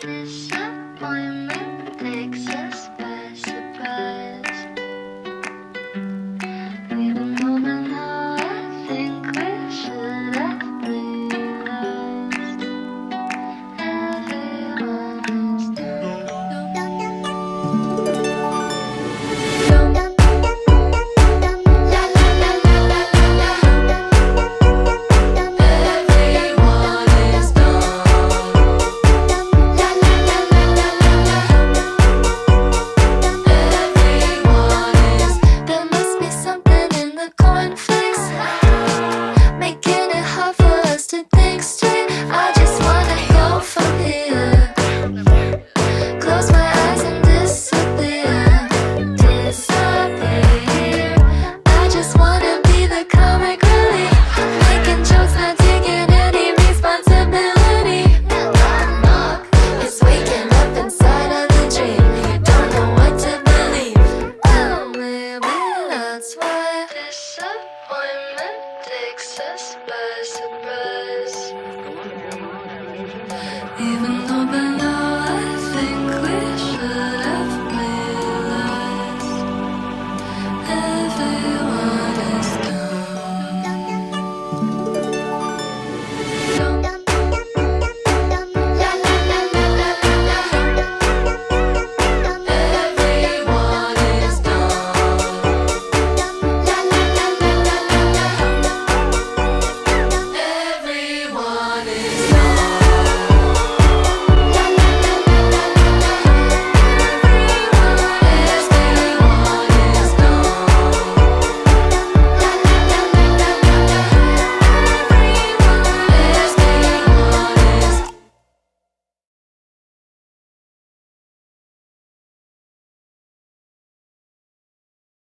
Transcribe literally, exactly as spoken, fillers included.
Disappointment takes us by surprise. We were moving now, I think we should have realized everyone is done. La la la la la la la. Everyone is done. La la la la la la la. Everyone is. There must be something in the cornfield.